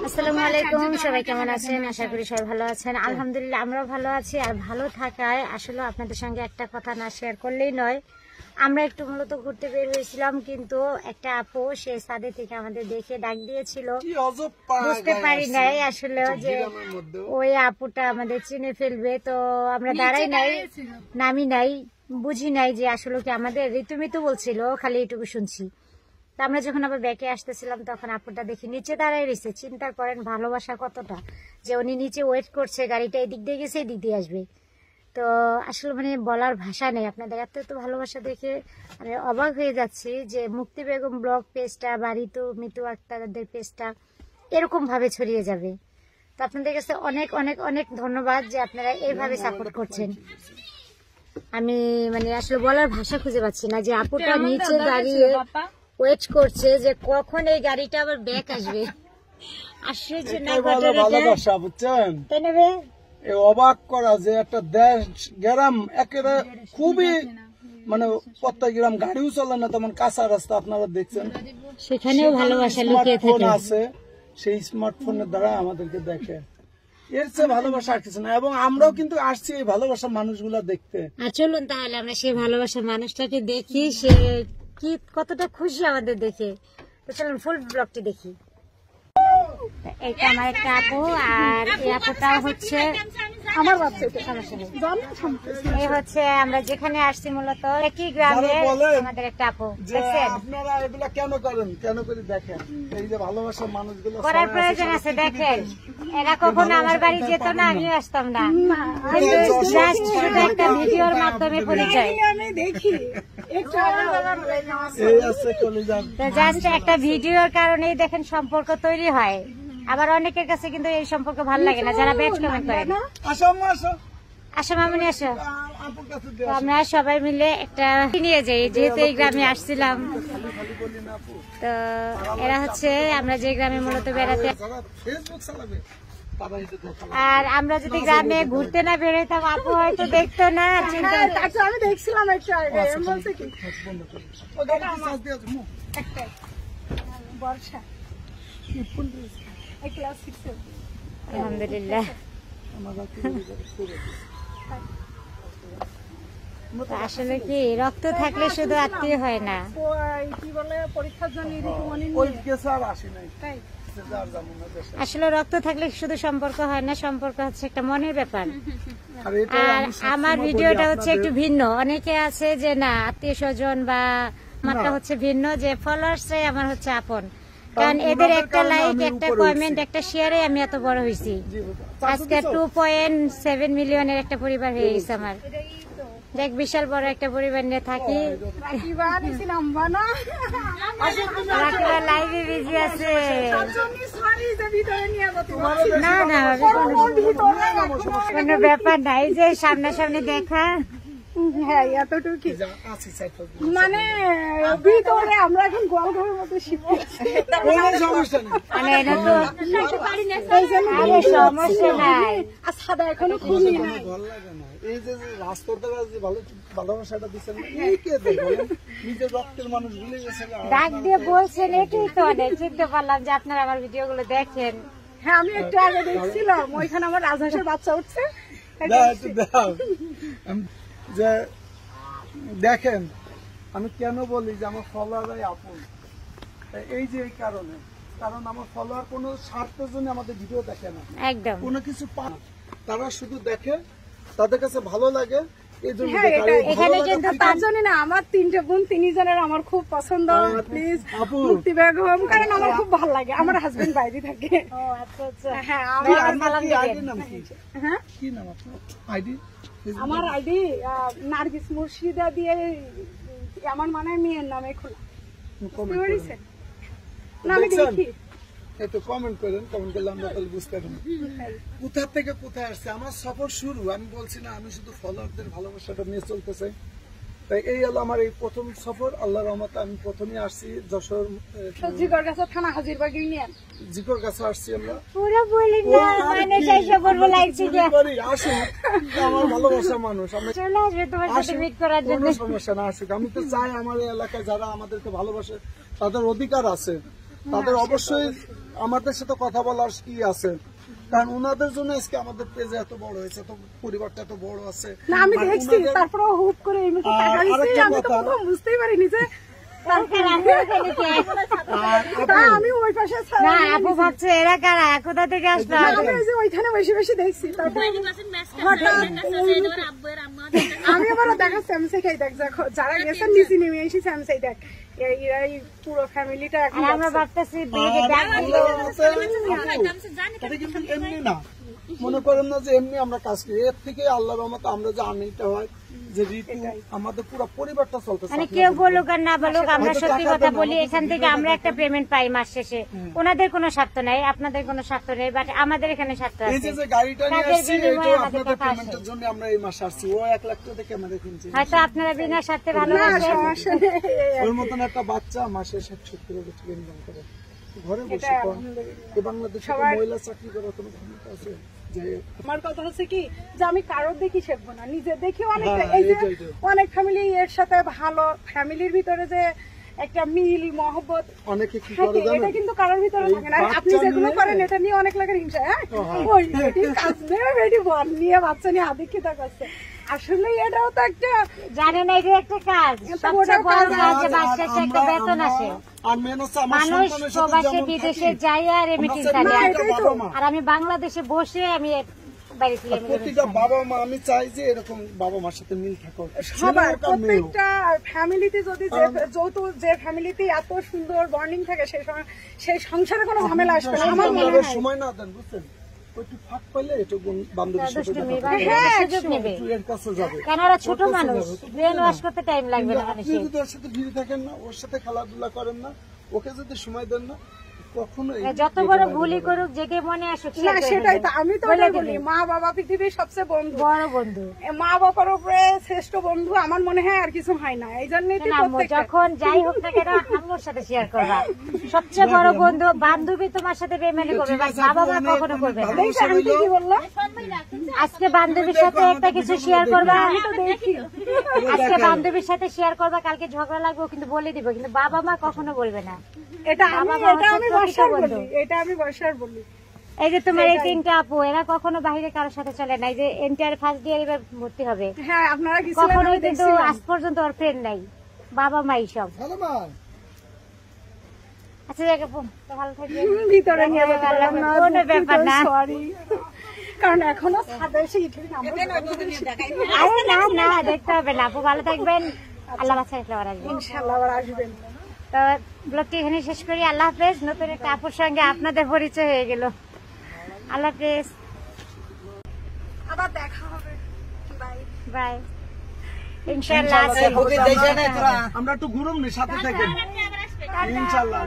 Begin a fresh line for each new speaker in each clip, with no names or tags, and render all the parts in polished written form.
আসসালামু আলাইকুম, সবাই কেমন আছেন? আশা করি সবাই ভালো আছেন। আলহামদুলিল্লাহ আমরাও ভালো আছি। আর ভালো থাকায় আসলে আপনাদের সঙ্গে একটা কথা না শেয়ার করলেই নয়। আমরা একটু মূলত ঘুরতে বের হয়েছিলাম, কিন্তু একটা আপু সে ছাদে থেকে আমাদের দেখে ডাক দিয়েছিল। বুঝতে পারি নাই আসলে যে ওই আপুটা আমাদের চিনে ফেলবে, তো আমরা দাঁড়াই নাই, নামি নাই, বুঝি নাই যে আসলে কি আমাদের ঋতুমিতু বলছিল, খালি এইটুকু শুনছি। আমরা যখন আবার ব্যাকে আসতেছিলাম তখন আপুটা দেখি নিচে দাঁড়ায় রয়েছে। চিন্তা করেন ভালোবাসা কতটা, যে উনি নিচে ওয়েট করছে, গাড়িটা এদিক দিয়ে গেছে, এদিক দিয়ে আসবে। তো আসলে মানে বলার ভাষা নেই। আপনাদের এত ভালোবাসা দেখে আমি অবাক হয়ে যাচ্ছি যে মুক্তি বেগম ব্লগ পেজটা বা মিতু আক্তারদের পেজটা এরকম ভাবে ছড়িয়ে যাবে। তো আপনাদের কাছে অনেক অনেক অনেক ধন্যবাদ যে আপনারা এইভাবে সাপোর্ট করছেন। আমি মানে আসলে বলার ভাষা খুঁজে পাচ্ছি না যে আপুটা নিচে দাঁড়িয়ে ওয়েট করছে যে কখন এই গাড়িটা আবার ব্যাক আসবে। আশ্চর্য না,
ভালোবাসা বুঝছেন, তাই না? অবাক করা যে একটা দেশ গ্রাম একেবারে খুবই মানে প্রত্যেক গ্রাম গাড়িও চলে না, তেমন কাঁচা রাস্তা আপনারা দেখছেন,
সেখানেও ভালোবাসা লুকিয়ে
আছে। সেই স্মার্টফোনের দ্বারা আমাদেরকে দেখে, এর চেয়ে ভালোবাসা আর কিছু না। এবং আমরাও কিন্তু আসছি এই ভালোবাসা মানুষগুলা দেখতে।
চলুন তাহলে আমরা সেই ভালোবাসার মানুষটাকে দেখি, সে কি কতটা খুশি আমাদের দেখে। তো চলুন ফুল ব্লগটি দেখি। এইটা আমার একটা আপু, আর এই আপুটা হচ্ছে আমার বাচ্চা। এই হচ্ছে আমরা যেখানে আসছি মূলত একই গ্রামে আমাদের একটা আপু।
আপনারা এগুলা কেন করেন, কেন করে দেখেন? এই যে ভালোবাসার মানুষগুলো
করার প্রয়োজন আছে। দেখেন এরা কখনো আমার বাড়ি যেত না, আমিও আসতাম না, জাস্ট শুধু একটা ভিডিওর মাধ্যমে পরিচয়। জাস্ট একটা ভিডিওর কারণেই দেখেন সম্পর্ক তৈরি হয়। আবার অনেকের কাছে কিন্তু এই সম্পর্ক ভালো লাগে না, যারা ব্যাড কমেন্ট করে। আসো মামুনি আসো। আমরা সবাই মিলে একটা নিয়ে যাই, যেহেতু এই গ্রামে আসছিলাম। তো এরা হচ্ছে আমরা যে গ্রামে মূলত বেড়াতে, আর আমরা যদি গ্রামে ঘুরতে না বেরোতাম আপু হয়তো দেখতো না।
আমি দেখছিলাম
আলহামদুলিল্লাহ। আসলে কি রক্ত থাকলে শুধু আত্মীয় হয় না। আসলে রক্ত থাকলে শুধু সম্পর্ক হয় না, সম্পর্ক হচ্ছে একটা মনের ব্যাপার। আর আমার ভিডিওটা হচ্ছে একটু ভিন্ন। অনেকে আছে যে না আত্মীয় স্বজন বা মাত্রা হচ্ছে ভিন্ন, যে ফলোয়ার্সরাই আমার হচ্ছে আপন। কারণ এদের একটা লাইক, একটা কমেন্ট, একটা শেয়ারে আমি এত বড় হয়েছি। আজকে 2.7 মিলিয়নের একটা পরিবার হয়ে গেছে আমার। দেখ বিশাল বড় একটা পরিবার নিয়ে থাকি। লাইভে বিজি আছে। না না কোনো ব্যাপার নাই, যে সামনাসামনি দেখা।
হ্যাঁ এতটুকু মানে ভিতরে আমরা এখন গোয়ালঘরের মতো
সমস্যা নাই।
সাদা এখনো খুবই
এই যে রাস্তাটা ভালোবাসাটা দিচ্ছেন, নিজের রক্তের মানুষ ভুলে গেছে,
ডাক দিয়ে বলছেন, এটাই তো অনেক। চিনতে পারলাম যে আপনারা আমার ভিডিও গুলো দেখেন।
হ্যাঁ আমি একটু আগে দেখছিলাম, ওইখানে আমার রাজহাঁসের বাচ্চা উঠছে।
যে দেখেন আমি কেন বলি যে আমার ফলোয়াররাই আপন, এই যে এই কারণে, কারণ আমার ফলোয়ার কোনো স্বার্থের জন্য আমাদের ভিডিও দেখে না,
একদম
কোনো কিছু পান, তারা শুধু দেখে, তাদের কাছে ভালো লাগে।
এখানে কিন্তু 5 জনই না, আমার 3টে বোন, 3 জনের আমার খুব পছন্দ। প্লিজ মুক্তি বেগম, কারণ আমার খুব ভালো লাগে। আমার হাজবেন্ড বাইরে থাকে। হ্যাঁ আমার আইডি নার্গিস মুর্শিদা দিয়ে আমার মানে মেয়ের নামে খোলা। না আমি দেখি
একটু কমেন্ট করেন, কমেন্ট করলে আমরা তাহলে বুঝতে পারবো কোথা থেকে কোথায় আসছে আমার সফর শুরু। আমি বলছি না আমি শুধু ফলোয়ারদের ভালোবাসাটা নিয়ে চলতে চাই, তাই এই হলো আমার এই প্রথম সফর। আল্লাহর রহমতে আমি প্রথমে আসছি যশোর
জিকরগাছা থানা হাজিরবাগ ইউনিয়ন,
জিকরগাছা আসছি আমরা।
পুরো বলি না মানে শেষে বলবো লাগছে যে
আসুন আমার ভালোবাসা মানুষ, আমরা
চলে আসবে তোমার সাথে মিট করার জন্য,
কোনো সমস্যা না, আসুক। আমি তো চাই আমার এই এলাকায় যারা আমাদেরকে ভালোবাসে তাদের অধিকার আছে, তাদের অবশ্যই আমাদের সাথে কথা বলার কি আছে, কারণ ওনাদের জন্য আজকে আমাদের পেজে এত বড় হয়েছে, তো পরিবারটা এত বড় আছে।
না আমি দেখছি, তারপরে হুপ করে এই মুখে তাকাইছি, আমি তো প্রথম বুঝতেই পারিনি যে আমি ওই পাশে
না আপু ভাবছে এরা কারা কোথা থেকে আসলো,
আমি ওই যে ওইখানে বেশি বেশি দেখছি, তারপরে আমি আবারও দেখা স্যামসাই খাই দেখ, যারা গেছেন নিচে নেমে এসে স্যামসাই দেখ, এরাই পুরো ফ্যামিলিটা এখন
আমরা ভাবতেছি
এমনি না মনে করেন না যে এমনি আমরা কাজ করি, এর থেকে আল্লাহর রহমতে আমরা যে আর্নিংটা হয় যে ঋতু আমাদের পুরো পরিবারটা চলতেছে।
মানে কেউ বলুক আর না বলুক, আমরা সত্যি কথা বলি, এখান থেকে আমরা একটা পেমেন্ট পাই মাস শেষে। ওনাদের কোনো স্বার্থ নাই, আপনাদের কোনো স্বার্থ নেই, বাট আমাদের এখানে স্বার্থ আছে।
এই যে গাড়িটা নিয়ে আসছি, এটা আপনাদের পেমেন্টের জন্য আমরা এই মাসে আসছি। ও 1 লাখ টাকা দেখে আমাদের কিনছে,
হয়তো আপনারা বিনা স্বার্থে ভালোবাসেন।
ওর মতন একটা বাচ্চা মাসে 60-70 টাকা ইনকাম করে ঘরে বসে, এই বাংলাদেশে মহিলা চাকরি করার কোনো ক্ষমতা আছে?
আমার কথা হচ্ছে কি যে আমি কারোর দেখি শিখবো না, নিজে দেখি অনেকটা। এই যে অনেক ফ্যামিলি এর সাথে ভালো, ফ্যামিলির ভিতরে যে একটা মিল মহব্বত
অনেকে কি করে জানেন,
এটা কিন্তু কারোর ভিতরে থাকে না। আপনি যেগুলো করেন এটা নিয়ে অনেক লোকের হিংসা, হ্যাঁ ওই বেটি কাজ নেই, বেটি বল নিয়ে বাচ্চা নিয়ে আদিক্ষিতা করছে। আসলে এটাও তো একটা,
জানেন এই যে একটা কাজ, সবচেয়ে বড় কাজ যে বাচ্চার একটা বেতন আসে। মানুষ প্রবাসে বিদেশে যাই আর রেমিটেন্স আনে, আর আমি বাংলাদেশে বসে আমি বাড়ি থেকে
প্রতিটা বাবা মা আমি চাই যে এরকম বাবা মার সাথে মিল থাকুক
সবার। প্রত্যেকটা ফ্যামিলিতে যদি যে ফ্যামিলিতে এত সুন্দর বন্ডিং থাকে সেই সংসারে কোনো ঝামেলা আসবে না। আমার মনে হয়
সময় না দেন, বুঝছেন, একটু ফাঁক পাইলে একটু বান্ধবীর সাথে
সুযোগ নেবে, কেন ওরা ছোট মানুষ, ব্রেন ওয়াশ করতে টাইম লাগবে না।
আপনি যদি ওর সাথে ভিড় থাকেন না, ওর সাথে খেলাধুলা করেন না, ওকে যদি সময় দেন না, কখনোই
যত বড় ভুলই করুক, জেগে মনে আসুক,
না সেটাই তো আমি তো বলি, মা বাবা পৃথিবীর সবচেয়ে বড় বন্ধু, মা বাবার উপরে শ্রেষ্ঠ বন্ধু আমার মনে হয় আর কিছু হয় না। এই জন্যই
যখন যাই হোক না কেন আম্মুর সাথে শেয়ার করবা, সবচেয়ে বড় বন্ধু বান্ধবী তোমার সাথে বেমানি করবে, বাবা মা কখনো করবে না।
কি বললো
আজকে বান্ধবীর সাথে একটা কিছু শেয়ার করবা, আজকে বান্ধবীর সাথে শেয়ার করবা, কালকে ঝগড়া লাগবে কিন্তু বলে দিব, কিন্তু বাবা মা কখনো বলবে না।
এটা আমি বর্ষার বলি।
এই যে তোমার এই 3টা আপু, এরা কখনো বাইরে কারোর সাথে চলে না। এই যে এন্টার ফার্স্ট ইয়ার এবার ভর্তি হবে,
হ্যাঁ আপনারা
কখনোই কিন্তু আজ পর্যন্ত ওর ফ্রেন্ড নাই, বাবা মাই সব। আচ্ছা দেখ আপু, ভালো থাকবে,
ভিতরে নিয়ে
কোনো ব্যাপার না,
সরি, কারণ এখনো ছাদে এসে
আরে না না দেখতে হবে না। আপু ভালো থাকবেন, আল্লাহ বাঁচায় আবার আসবেন
ইনশাআল্লাহ, আবার আসবেন।
তো ব্লগটি এখানে শেষ করি, আল্লাহ হাফেজ। নতুন একটা আপুর সঙ্গে আপনাদের পরিচয় হয়ে গেল, আল্লাহ হাফেজ,
আবার দেখা হবে, বাই
বাই। ইনশাআল্লাহ
আমরা একটু ঘুরুম নি, সাথে থাকেন ইনশাআল্লাহ।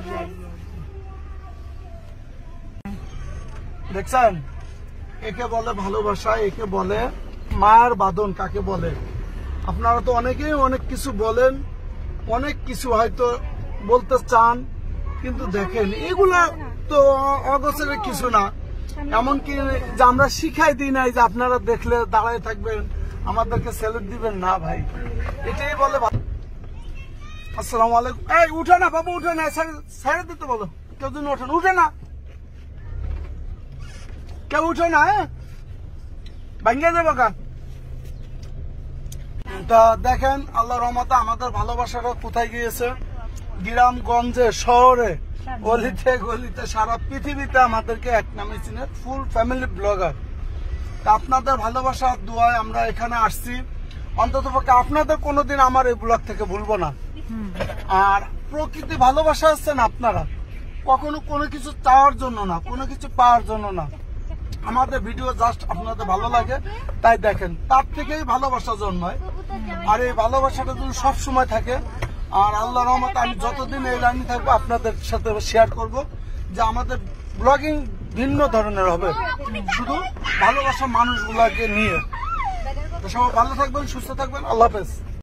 দেখছেন, একে বলে ভালোবাসা, একে বলে মায়ের বাঁধন। কাকে বলে আপনারা তো অনেকেই অনেক কিছু বলেন, অনেক কিছু হয়তো বলতে চান, কিন্তু দেখেন এগুলা তো অগোচরের কিছু না। এমনকি যে আমরা শিখাই দিই নাই যে আপনারা দেখলে দাঁড়ায় থাকবেন, আমাদেরকে স্যালুট দিবেন না ভাই, এটাই বলে। আসসালামু আলাইকুম। এই উঠে না বাবু, উঠে না, ছেড়ে দিতে বলো, কেউ যেন ওঠেন, উঠে না, কেউ উঠে না, হ্যাঁ ভাঙ্গে যাবো গা। তা দেখেন আল্লাহ রহমতে আমাদের ভালোবাসাটা কোথায় গিয়েছে, গ্রামগঞ্জে শহরে গলিতে গলিতে সারা পৃথিবীতে আমাদেরকে এক নামে চিনে, ফুল ফ্যামিলি ব্লগার। আপনাদের ভালোবাসার দোয়ায় আমরা এখানে আসছি, অন্ততপক্ষে আপনাদের কোনোদিন আমার এই ব্লগ থেকে ভুলবো না। আর প্রকৃতি ভালোবাসা আসছেন আপনারা, কখনো কোনো কিছু চাওয়ার জন্য না, কোনো কিছু পাওয়ার জন্য না। আমাদের ভিডিও জাস্ট আপনাদের ভালো লাগে তাই দেখেন, তার থেকেই ভালোবাসা জন্মায়। আর এই ভালোবাসাটা যদি সবসময় থাকে, আর আল্লাহ রহমতে আমি যতদিন এই লাইনে থাকবো আপনাদের সাথে শেয়ার করব যে আমাদের ব্লগিং ভিন্ন ধরনের হবে, শুধু ভালোবাসা মানুষগুলাকে নিয়ে। তো সবাই ভালো থাকবেন, সুস্থ থাকবেন, আল্লাহ হাফেজ।